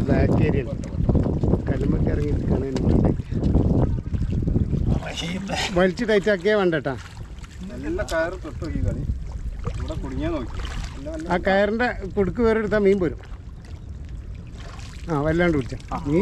Black area കല്ലുമ്മക്ക് ഇറങ്ങി വലിച്ച് ടൈറ്റാക്കിയേ വേണ്ട കേട്ടാ. ആ കയറിൻ്റെ കുടുക്ക് വേറെ എടുത്താൽ മീൻ പോരും. ആ വല്ലാണ്ട് പിടിച്ച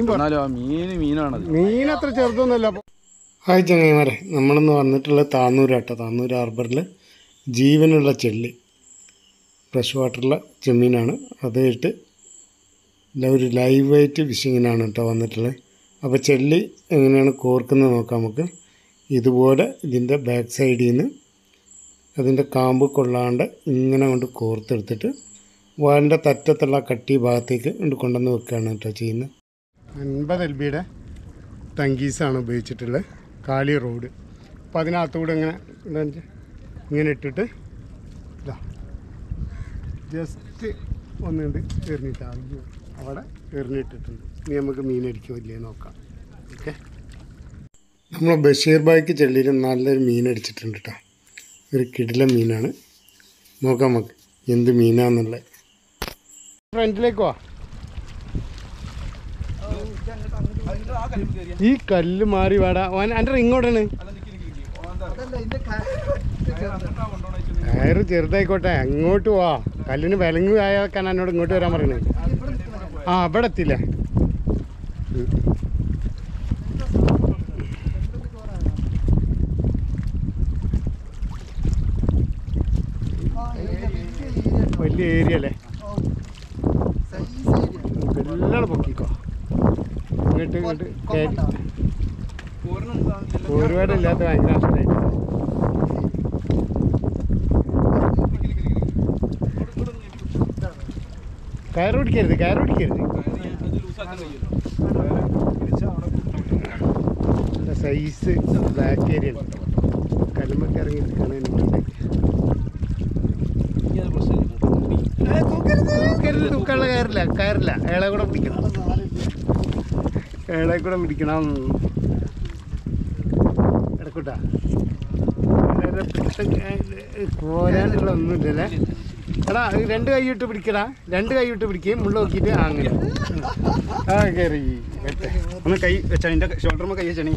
മീൻ അത്ര ചെറുതൊന്നുമല്ല. ഹായ് ചങ്ങായിമാരെ, നമ്മളിന്ന് വന്നിട്ടുള്ള താന്നൂരാട്ടോ. താന്നൂർ ഹാർബറിൽ ജീവനുള്ള ചെള്ളി, ഫ്രഷ് വാട്ടറിലെ ചെമ്മീനാണ്. അതായിട്ട് ഒരു ലൈവ് വെയിറ്റ് ഫിഷിങ്ങിനാണ് കേട്ടോ വന്നിട്ടുള്ളത്. അപ്പോൾ ചെള്ളി എങ്ങനെയാണ് കോർക്കുന്നത് നോക്കാം നമുക്ക്. ഇതുപോലെ ഇതിൻ്റെ ബാക്ക് സൈഡിൽ നിന്ന് അതിൻ്റെ കാമ്പ് കൊള്ളാണ്ട് ഇങ്ങനെ കൊണ്ട് കോർത്തെടുത്തിട്ട് വാലിൻ്റെ തറ്റത്തുള്ള കട്ടി ഭാഗത്തേക്ക് കൊണ്ടുവന്ന് വെക്കുകയാണ് കേട്ടോ ചെയ്യുന്നത്. 50 LBയുടെ ടങ്കീസാണ് ഉപയോഗിച്ചിട്ടുള്ളത്, കാളി റോഡ്. അപ്പോൾ അതിനകത്തുകൂടെ ഇങ്ങനെ ഇട്ടിട്ട് ഇതാ ജസ്റ്റ് ഒന്നുണ്ട് എറിഞ്ഞിട്ട് അവിടെ എറിഞ്ഞിട്ടിട്ടുണ്ട്. ഇനി നമുക്ക് മീനടിക്കുമോ ഇല്ലേ നോക്കാം. ഓക്കെ, നമ്മൾ ബഷീർ ബായ്ക്ക് ചെള്ളിയിൽ നല്ലൊരു മീനടിച്ചിട്ടുണ്ട് കേട്ടോ. ഒരു കിടിലൻ മീനാണ്. നോക്കാം നമുക്ക് എന്ത് മീനാന്നുള്ളത്. ഫ്രണ്ടിലേക്ക് വാ. ഈ കല്ല് മാറി വാടാ. എൻ്റെ ഇങ്ങോട്ടാണ് കയറ് ചെറുതായിക്കോട്ടെ, അങ്ങോട്ട് വാ. കല്ലിന് വിലങ്ങ് ആയാക്കാൻ എന്നോട് ഇങ്ങോട്ട് വരാൻ പറയണേ. ആ അവിടെ എത്തില്ലേ. വലിയ ഏരിയ അല്ലേ, എല്ലാം പൊക്കിക്കോ. ഇങ്ങോട്ട് ഒരുപാട് ഇല്ലാത്ത ഭയങ്കര നഷ്ടമായി. കയറ് പിടിക്കരുത്. സൈസ് ബ്ലാക്ക് ഏരിയ കല്ലുമ്മക്ക് ഇറങ്ങി തൂക്കാനുള്ള കയറില്ല. ഏളെ കൂടെ പിടിക്കണം. ഇടക്കൂട്ടാ പോരാനുള്ള ഒന്നുമില്ലല്ലേ. എടാ 2 കൈ ഇട്ട് പിടിക്കടാ. 2 കൈ ഇട്ട് പിടിക്കുകയും മുള്ള നോക്കിയിട്ട് അങ്ങനെ ആ കയറി ഒന്ന് കൈ വെച്ചാ ഷോൾഡർമ കൈ വെച്ചാണി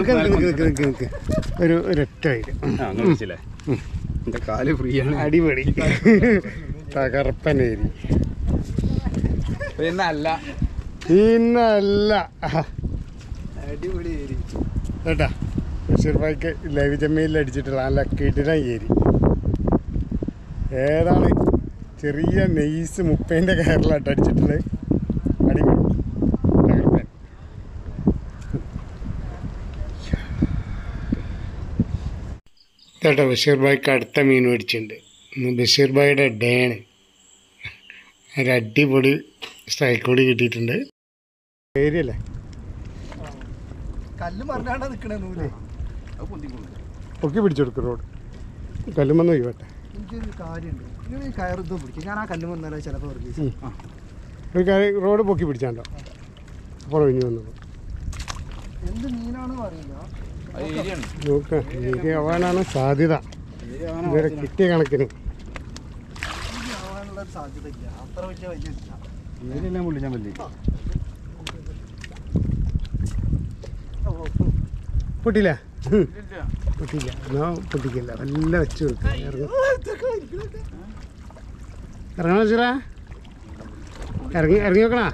ഒരു ഒരൊറ്റ കയ്യിൽ എൻ്റെ കാല് ഫ്രീ ആണ്. അടിപൊളി തകർപ്പനേരി. പിന്നല്ല അടിപൊളി ഏരി കേട്ടാ. ബഷീർ ഭായിക്ക് ലൈവ് ചെമ്മീനിൽ അടിച്ചിട്ടുള്ള നല്ല കിടിലൻ ഏരി. ഏതാണ് ചെറിയ നെയ്സ് 30ൻ്റെ കയറിലായിട്ട് അടിച്ചിട്ടുള്ളത്. അടിപൊളി തകർപ്പൻ. കേട്ടോ ബഷീർ ഭായിക്ക് അടുത്ത മീൻ മേടിച്ചിട്ടുണ്ട്. ബഷീർ ഭായിയുടെ ഡേണ് ഒരു അടിപൊളി സ്ട്രൈക്ക് കൂടി കിട്ടിയിട്ടുണ്ട്. ഏരിയ അല്ലേ, പൊക്കി പിടിച്ചെടുക്കും റോഡ്. കല്ലുമെന്ന് ഒഴിവട്ടെ. ഒരു റോഡ് പൊക്കി പിടിച്ചാണ്ടോ അപ്പോൾ ഒഴിഞ്ഞു വന്നത് നോക്കാം. ഏരിയ ആവാനാണ് സാധ്യത. ഇതുവരെ കിട്ടിയ കണക്കിന് പൊട്ടില്ല. എന്നാ പൊട്ടിക്കില്ല. വല്ല വെച്ച് കൊടുക്കുക. ഇറങ്ങണ വെച്ചാ ഇറങ്ങി നോക്കണ.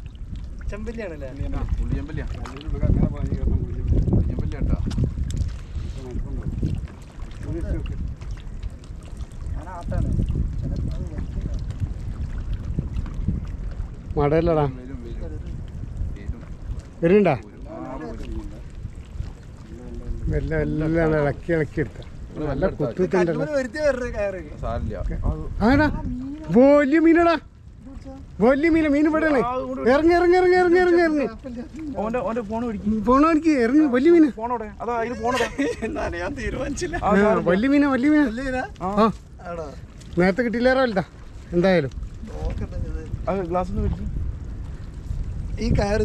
മടയില്ലടാ, വരുന്നുണ്ടാ. എല്ലാം ഇളക്കി എടുത്ത നല്ല കുത്തുണ്ടല്ലോ. ആടാ വലിയ മീനടാ, വലിയ മീൻ പെടണേ. ഇറങ്ങി ഫോൺ എനിക്ക് ഇറങ്ങി. വലിയ മീന നേരത്തെ കിട്ടിയില്ലേറോ വലുതാ. എന്തായാലും ഈ കയറ്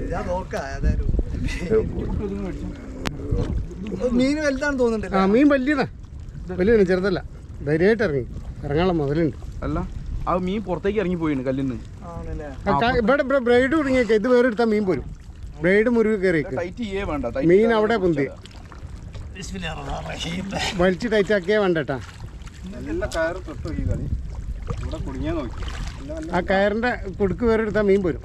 മീൻ വലുതാണ് തോന്നുന്നുണ്ട്. ആ മീൻ വലിയതാണ്, ചെറുതല്ല. ധൈര്യമായിട്ട് ഇറങ്ങാനുള്ള മുതലുണ്ട്. അല്ല ആ മീൻ പുറത്തേക്ക് ഇറങ്ങി പോയിട്ടുണ്ട് കല്ലിന്ന്. ഇവിടെ ബ്രൈഡ് കുടുങ്ങിയേക്കെ ഇത് വേറെ എടുത്താൽ മീൻ പോരും. ബ്രൈഡ് മുറിവ് കയറിയേക്ക് മീൻ അവിടെ പൊന്തി വലിച്ച് ടൈറ്റാക്കിയേ വേണ്ടട്ടാ. ആ കയറിന്റെ കുടുക്ക് വേറെ എടുത്താൽ മീൻ പോരും.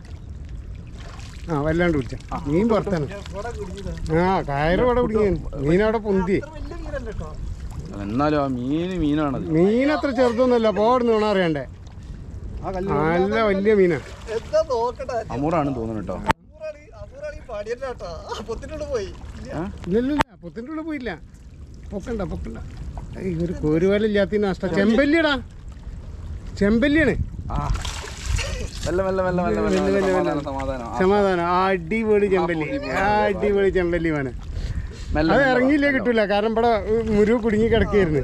ആ വല്ലാണ്ട് പിടിച്ച മീൻ പുറത്താണ്. ആ കയറ് ഇവിടെ കുടുങ്ങിയ മീൻ അവിടെ പൊന്തി. എന്നാലും ആ മീനാണ്. മീൻ അത്ര ചെറുതൊന്നുമല്ല, പോടുന്നു വേണം അറിയണ്ടേ. നല്ല വലിയ മീനാ. അമൂറാണ് തോന്നുന്നു കേട്ടോ. ഇല്ലല്ല പൊത്തിന്റെ ഉള്ളിൽ പോയില്ല. പൊക്കണ്ട ഒരു കോരുവാലില്ലാത്ത നഷ്ടം. ചെമ്പല്ലിയടാ, ചെമ്പല്ലിയാണ്. സമാധാനം. അടിപൊളി ചെമ്പല്ലി, അടിപൊളി ചെമ്പല്ലി വേണം. അത് ഇറങ്ങിയില്ലേ കിട്ടൂല, കാരണം ഇവിടെ മുരുവ് കുടുങ്ങി കിടക്കായിരുന്നു.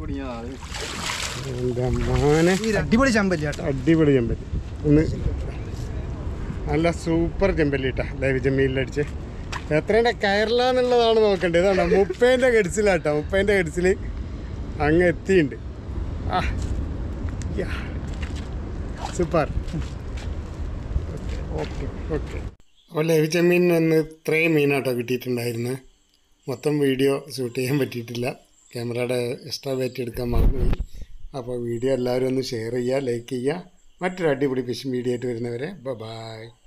അടിപൊളി ചെമ്പല്ലി, അടിപൊളി ചെമ്പല്ലി. ഒന്ന് നല്ല സൂപ്പർ ചെമ്പല്ലി കേട്ടാ. ലൈവ് ചെമ്മീനിലടിച്ച് എത്രേൻ്റെ കയറിലാന്നുള്ളതാണ് നോക്കേണ്ടത്. ഇതാണോ 30ൻ്റെ ഗഡ്സിലാട്ടോ. 30ൻ്റെ ഗഡ്സിൽ അങ്ങ് എത്തിയിട്ടുണ്ട്. ആ സൂപ്പർ. ഓക്കെ അപ്പോൾ ലൈവ് ചെമ്മീൻ എന്ന് ഇത്രയും മീനാട്ടോ കിട്ടിയിട്ടുണ്ടായിരുന്നു. മൊത്തം വീഡിയോ ഷൂട്ട് ചെയ്യാൻ പറ്റിയിട്ടില്ല, ക്യാമറയുടെ എക്സ്ട്രാ ബാറ്ററി എടുക്കാൻ മറന്നുപോയി. അപ്പോൾ വീഡിയോ എല്ലാവരും ഒന്ന് ഷെയർ ചെയ്യുക, ലൈക്ക് ചെയ്യുക. മറ്റൊരു അടിപൊളി ഫിഷിംഗ് വീഡിയോ ആയിട്ട് വരുന്നവരെ ബൈ.